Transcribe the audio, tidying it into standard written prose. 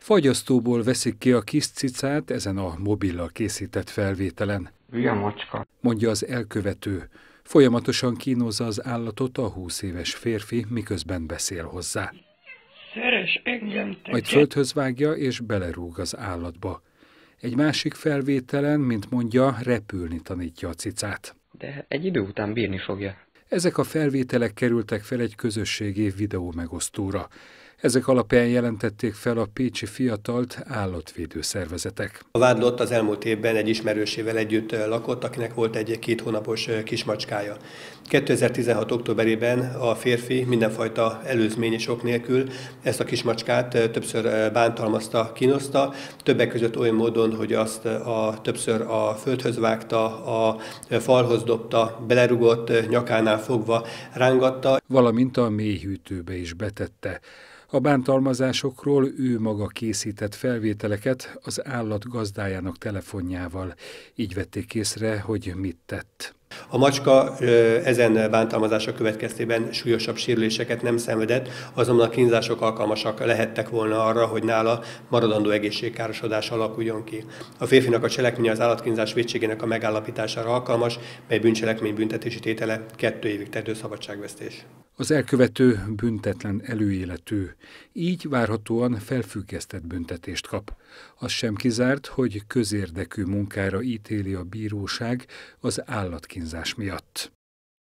Fagyasztóból veszik ki a kis cicát ezen a mobillal készített felvételen, Hülye macska. mondja az elkövető. Folyamatosan kínozza az állatot a 20 éves férfi, miközben beszél hozzá. Szeres engem, te Majd földhöz vágja és belerúg az állatba. Egy másik felvételen, mint mondja, repülni tanítja a cicát. De egy idő után bírni fogja. Ezek a felvételek kerültek fel egy közösségi videó megosztóra. Ezek alapján jelentették fel a pécsi fiatalt állatvédő szervezetek. A vádlott az elmúlt évben egy ismerősével együtt lakott, akinek volt egy 2 hónapos kismacskája. 2016. októberében a férfi mindenfajta előzmény és ok nélkül ezt a kismacskát többször bántalmazta, kínozta, többek között olyan módon, hogy azt többször a földhöz vágta, a falhoz dobta, belerugott, nyakánál fogva rángatta. Valamint a mélyhűtőbe is betette. A bántalmazásokról ő maga készített felvételeket az állat gazdájának telefonjával. Így vették észre, hogy mit tett. A macska ezen bántalmazások következtében súlyosabb sérüléseket nem szenvedett, azonban a kínzások alkalmasak lehettek volna arra, hogy nála maradandó egészségkárosodás alakuljon ki. A férfinak a cselekménye az állatkínzás vétségének a megállapítására alkalmas, mely bűncselekmény büntetési tétele 2 évig terjedő szabadságvesztés. Az elkövető büntetlen előéletű, így várhatóan felfüggesztett büntetést kap. Az sem kizárt, hogy közérdekű munkára ítéli a bíróság az állatkínzás miatt.